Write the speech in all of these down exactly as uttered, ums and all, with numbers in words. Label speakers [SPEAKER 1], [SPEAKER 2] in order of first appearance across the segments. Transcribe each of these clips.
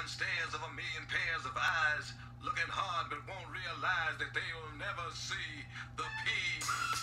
[SPEAKER 1] and stares of a million pairs of eyes, looking hard but won't realize that they will never see the P.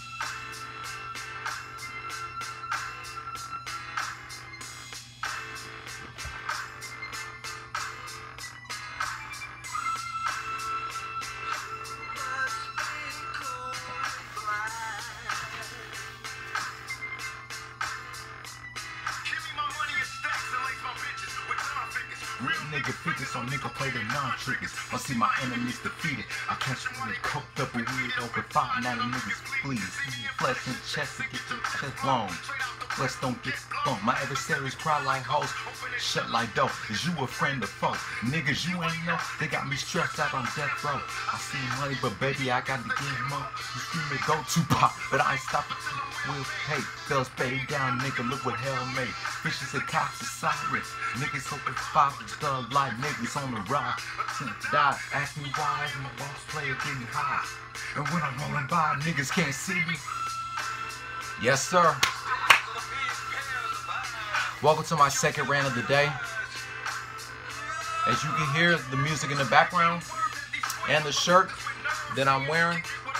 [SPEAKER 2] Nigga figures, so nigga play the non-triggers. I see my enemies defeated. I catch them with coked up a weird open five now the niggas please. Flesh in the chest to get your chest blown. Flesh don't get blown. My adversaries cry like hoes, shut like dough. Is you a friend or foe? Niggas you ain't know, they got me stressed out on death row. I see money, but baby I got to get more. You see me go Tupac, but I ain't stopping to will pay. Fellas paid down, nigga, look what hell made. Fishes and cops are sirens. Niggas open five thug like niggas on the ride. Die, ask me why is my boss player getting high. And when I'm rolling by, niggas can't see me. Yes, sir. Welcome to my second rant of the day. As you can hear the music in the background and the shirt that I'm wearing.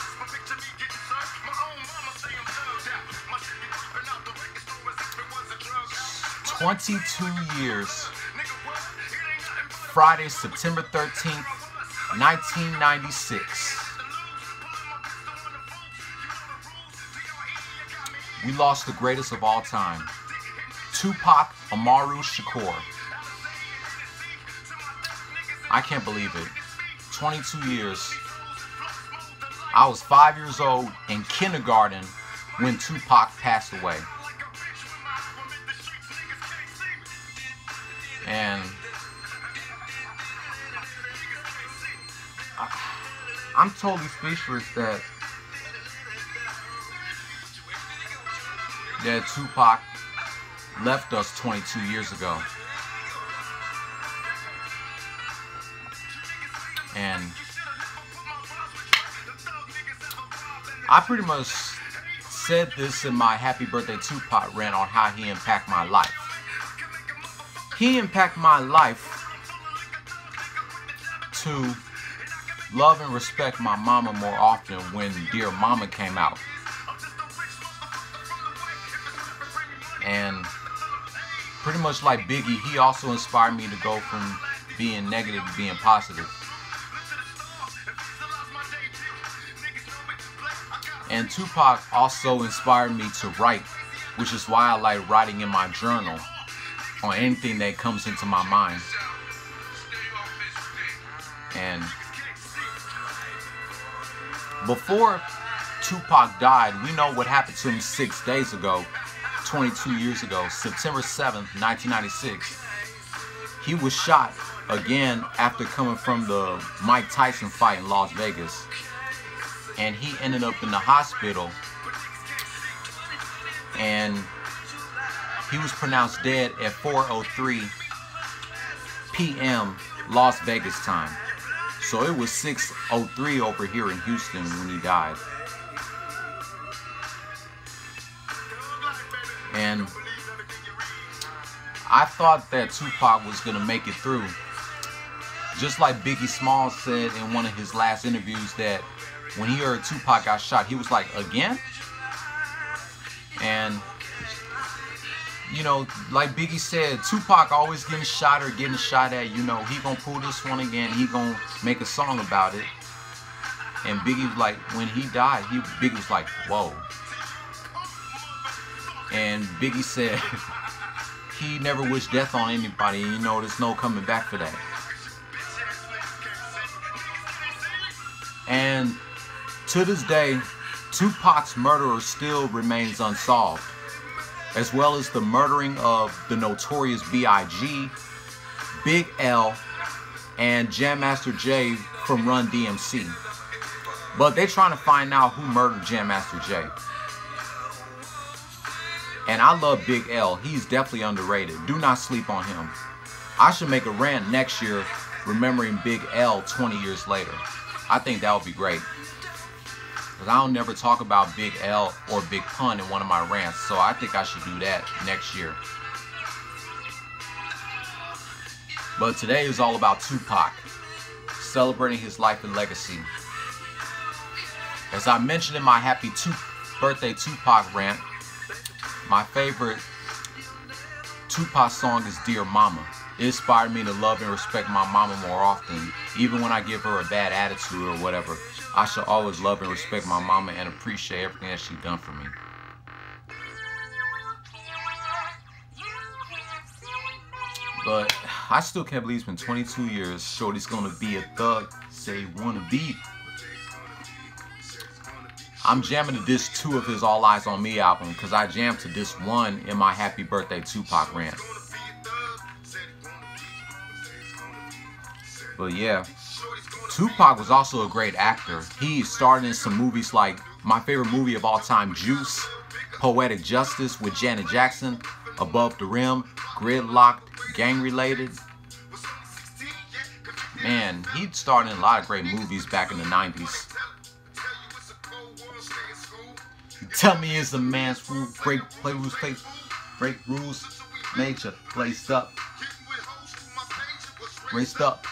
[SPEAKER 2] twenty-two years. Friday, September thirteenth, nineteen ninety-six. We lost the greatest of all time, Tupac Amaru Shakur. I can't believe it. twenty-two years. I was five years old in kindergarten when Tupac passed away. And I'm totally speechless that that Tupac left us twenty-two years ago. And I pretty much said this in my Happy Birthday Tupac rant on how he impacted my life. He impacted my life to love and respect my mama more often when Dear Mama came out. And pretty much like Biggie, he also inspired me to go from being negative to being positive. And Tupac also inspired me to write, which is why I like writing in my journal on anything that comes into my mind. And before Tupac died, we know what happened to him six days ago, twenty-two years ago, September seventh, nineteen ninety-six. He was shot again after coming from the Mike Tyson fight in Las Vegas. And he ended up in the hospital. And he was pronounced dead at four oh three p m Las Vegas time. So it was six oh three over here in Houston when he died. And I thought that Tupac was going to make it through. Just like Biggie Smalls said in one of his last interviews that when he heard Tupac got shot, he was like, again? And you know, like Biggie said, Tupac always getting shot or getting shot at. You know, he gonna pull this one again. He gonna make a song about it. And Biggie was like, when he died, he Biggie was like, whoa. And Biggie said he never wished death on anybody. You know, there's no coming back for that. And to this day, Tupac's murderer still remains unsolved, as well as the murdering of the notorious B I G, Big L, and Jam Master Jay from Run D M C. But they're trying to find out who murdered Jam Master Jay. And I love Big L. He's definitely underrated. Do not sleep on him. I should make a rant next year remembering Big L twenty years later. I think that would be great. Because I don't never talk about Big L or Big Pun in one of my rants. So I think I should do that next year. But today is all about Tupac, celebrating his life and legacy. As I mentioned in my happy two birthday Tupac rant, my favorite Tupac song is Dear Mama. It inspired me to love and respect my mama more often. Even when I give her a bad attitude or whatever, I shall always love and respect my mama and appreciate everything that she's done for me. But I still can't believe it's been twenty-two years. Shorty's gonna be a thug, say wanna be. I'm jamming to disc two of his All Eyes on Me album because I jammed to disc one in my happy birthday Tupac rant. But yeah, Tupac was also a great actor. He starred in some movies like my favorite movie of all time, Juice, Poetic Justice with Janet Jackson, Above the Rim, Gridlocked, Gang Related. Man, he starred in a lot of great movies back in the nineties. Tell me is a man's rule, break, play rules, play, break rules, nature, placed up, raced up.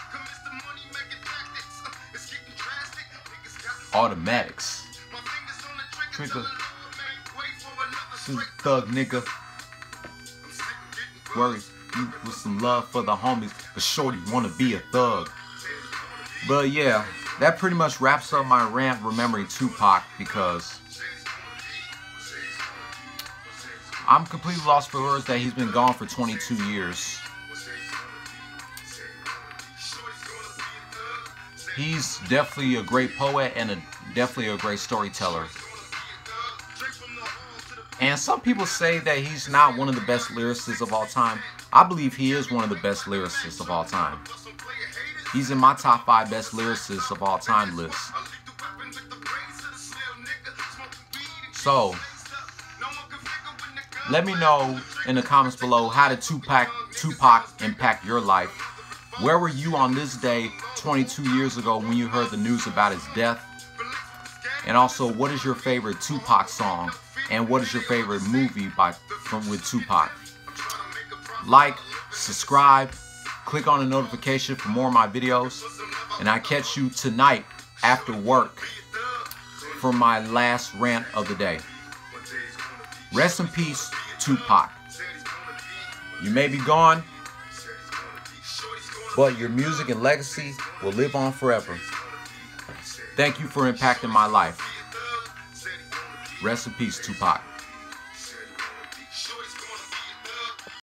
[SPEAKER 2] Automatics. Trigger. Thug nigga. Worry you with some love for the homies, but shorty wanna be a thug. But yeah, that pretty much wraps up my rant remembering Tupac because I'm completely lost for words that he's been gone for twenty-two years. He's definitely a great poet and a, definitely a great storyteller. And some people say that he's not one of the best lyricists of all time. I believe he is one of the best lyricists of all time. He's in my top five best lyricists of all time list. So, let me know in the comments below, how did Tupac, Tupac impact your life? Where were you on this day twenty-two years ago when you heard the news about his death? And also, what is your favorite Tupac song? And what is your favorite movie by from with Tupac? Like, subscribe, click on the notification for more of my videos, and I catch you tonight after work for my last rant of the day. Rest in peace, Tupac. You may be gone, but your music and legacy will live on forever. Thank you for impacting my life. Rest in peace, Tupac.